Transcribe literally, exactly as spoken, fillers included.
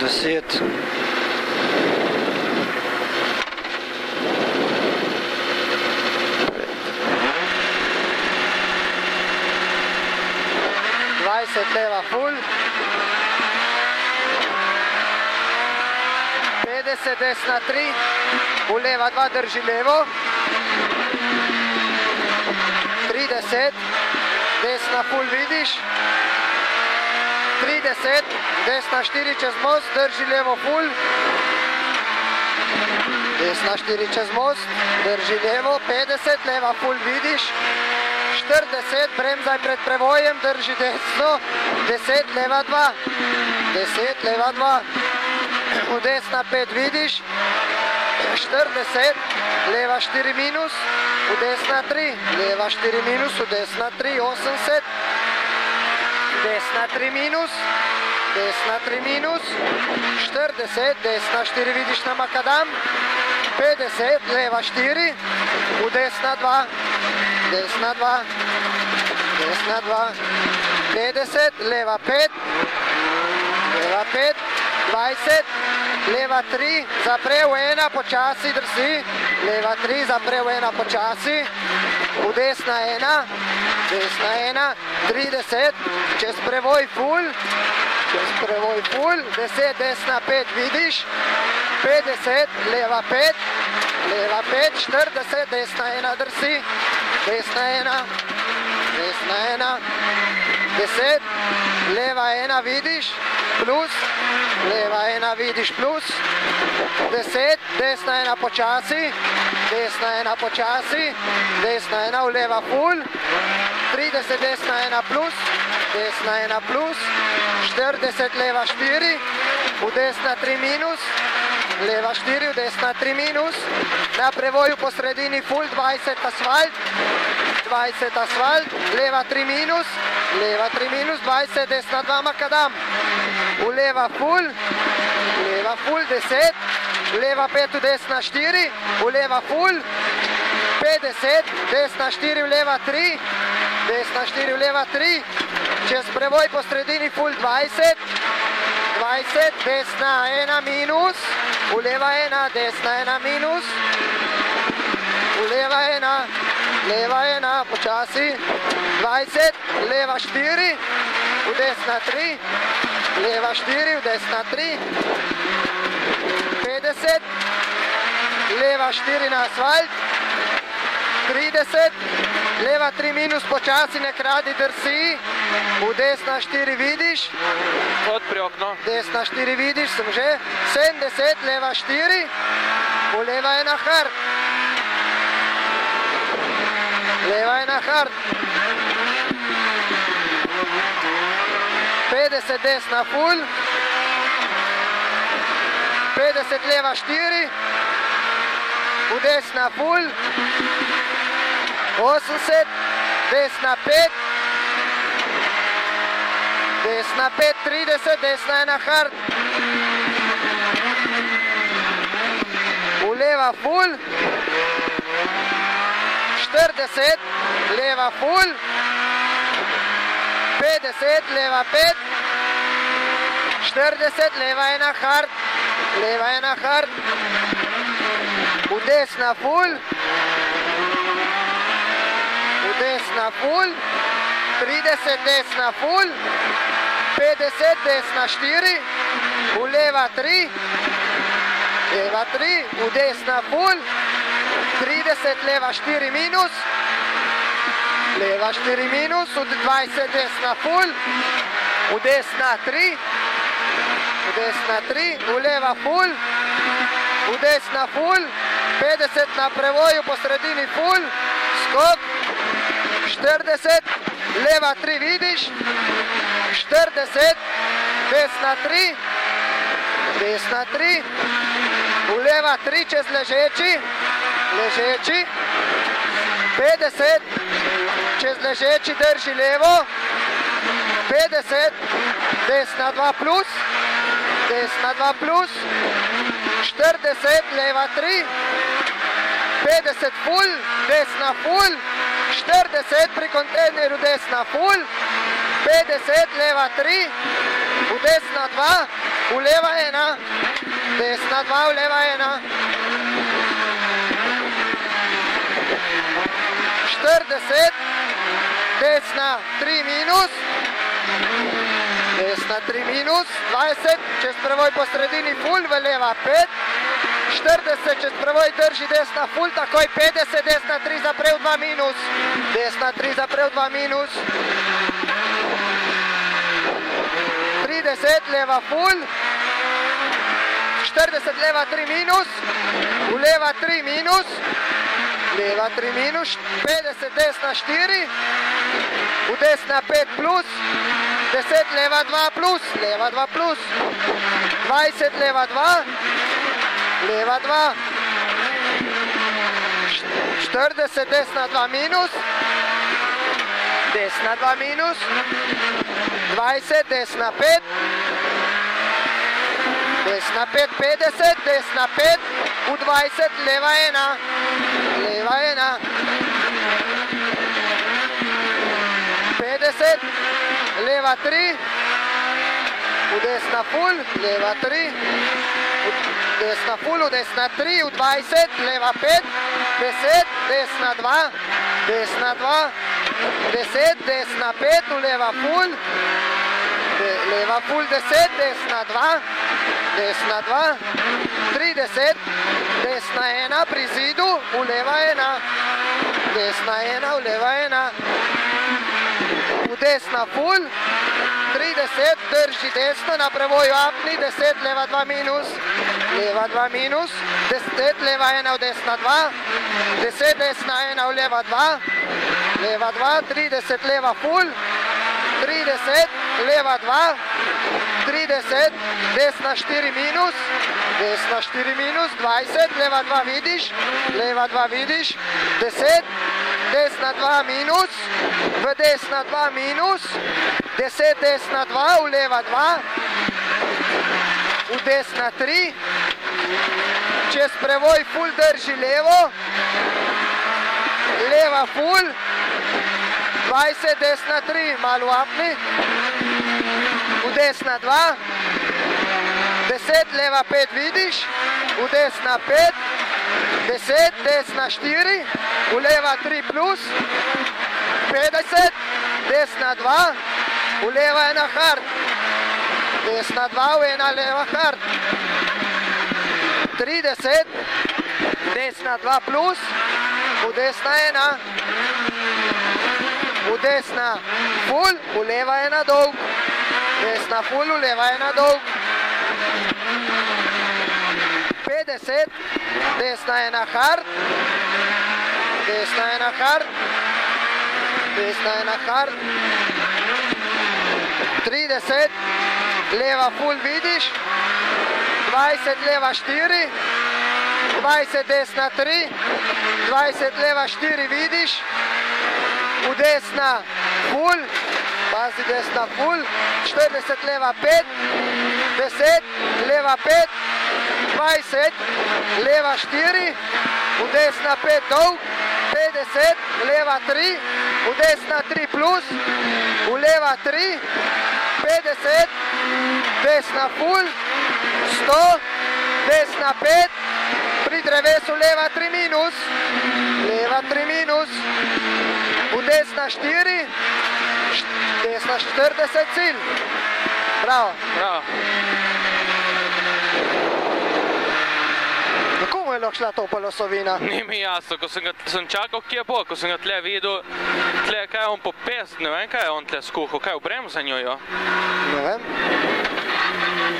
deset, dvajset, leva full, petdeset, desna tri, v leva dva, drži levo, trideset, desna full, vidiš, trideset, desna štiri čez most, drži levo full, desna štiri čez most, drži levo, petdeset, leva full, vidiš, štirideset, bremzaj pred prevojem, drži desno, deset, leva dva, deset, leva dva, v desna pet, vidiš, štirideset, leva štiri minus, v desna tri, leva štiri minus, v desna tri, osemdeset, desna tri minus, desna tri minus, štirideset, desna štiri, vidiš na makadam, petdeset, leva štiri, v desna dva, desna dva, desna dva, petdeset, leva pet, leva pet, dvajset, leva tri, zapre v ena, počasi drži, leva tri, zapre v ena, počasi, v desna ena, desna ena, trideset, čez prevoj full, čez prevoj full, deset, desna pet, vidiš, petdeset, leva pet, leva pet, štirideset, desna ena, drži, desna ena, desna ena, deset, leva ena, vidiš, plus, leva ena, vidiš, plus, deset, desna ena, počasi, desna ena, počasi, desna ena, v leva full, trideset, desna ena, plus, desna ena, plus, štirideset, leva štiri, v desna tri minus, leva štiri, v desna tri minus, na prevoju po sredini full, dvajset, asfalt, dvajset, asfalt, leva tri minus, leva tri minus, dvajset, desna dva, makadam, v leva full, leva full, deset, leva pet, v desna štiri, v leva full, petdeset, desna štiri, v leva tri, desna štiri, v leva tri, čez prevoj po sredini full, dvajset, dvajset, desna ena minus, v leva ena, desna ena minus, v leva ena, leva ena, počasi, dvajset, leva štiri, v desna tri, leva štiri, v desna tri, petdeset, leva štiri na asfalt, trideset, leva tri minus, počasi, ne kradi, drsi, v desna štiri, vidiš, Odpri okno. desna štiri, vidiš, sem že, sedemdeset, leva štiri, v leva ena, hard, leva ena, hard, petdeset, desna full, petdeset, leva štiri, v desna full, osemdeset, desna pet, desna pet, trideset, desna ena, hard, v leva full, štirideset, leva full, petdeset, leva pet, štirideset, leva ena, hard, leva ena, hard, v desna full, v desna full, trideset, desna full, petdeset, desna štiri, v leva tri, leva tri, v desna full, trideset, leva štiri minus, leva štiri minus, v dvajset, desna full, v desna tri, v desna tri, v leva full, v desna full, petdeset na prevoju po sredini full, skok, štirideset, leva tri, vidiš, štirideset, desna tri, desna tri, v leva tri čez ležeči, ležeči, petdeset, čez ležeči drži levo, petdeset, desna dva plus, desna dva plus, štirideset, leva tri, petdeset full, desna full, štirideset pri kontejnerju desna full, petdeset, leva tri, v desna dva, v leva ena, desna dva, v leva ena. štirideset, desna tri minus, desna tri minus, dvajset, čez prevoj po sredini full, v leva pet, štirideset, čez prevoj drži desna full, takoj petdeset, desna tri zaprev dva minus, desna tri zaprev dva minus, trideset, leva full, štirideset, leva tri minus, v leva tri minus, leva tri minus, petdeset, desna štiri, v desna pet plus, deset, leva dva plus, leva dva plus, dvajset, leva dva, leva dva, štirideset, desna dva minus, desna dva minus, dvajset, desna pet, desna pet, petdeset, desna pet, v dvajset, leva ena, leva ena, petdeset, leva tri, v desna full, leva tri, desna full, v desna tri, v dvajset, leva pet, deset, desna dva, desna dva, deset, desna pet, v leva full, leva full deset, desna dva, desna dva, trideset, desna ena pri zidu, v leva ena, desna ena, v leva ena, v desna full, trideset, drži desno, na prevoju apni, deset, leva dva minus, leva dva minus, deset, leva ena, v desna dva, deset, desna ena, v leva dva, leva dva, trideset, leva full, trideset, leva dva, trideset, desna štiri minus, desna štiri minus, dvajset, leva dva vidiš, leva dva vidiš, deset, desna dva minus, v desna dva minus, deset, desna dva, v leva dva, v desna tri, čez prevoj full drži levo, leva full, dvajset, desna tri, malo apni, v desna dva, deset, leva pet vidiš, v desna pet, deset, desna štiri, v leva tri plus, petdeset, desna dva, v leva ena hard, desna dva, v ena leva hard, trideset, desna dva plus, v desna ena, v desna full, v leva ena dolg, desna full, v leva ena dolg, petdeset, desna ena hard, desna ena hard, desna ena hard, trideset, leva full vidiš, dvajset, leva štiri, dvajset, desna tri, dvajset, leva štiri vidiš, v desna full, pazi desna full, štirideset, leva pet, deset, leva pet, dvajset, leva štiri, v desna pet dolg, petdeset, leva tri, v desna tri plus, v leva tri, petdeset, desna full, sto, desna pet, pri drevesu leva tri minus, leva tri minus, v desna štiri, desna štirideset cilj. Bravo. Bravo. Kako mu je lahko šla to polosovina? Ni mi jasno, ko sem, ga, sem čakal, kje bo, ko sem ga tle videl, tle, kaj je on popest, ne vem, kaj je on tle skuhal, kaj je v bremzanju, jo? Ne vem.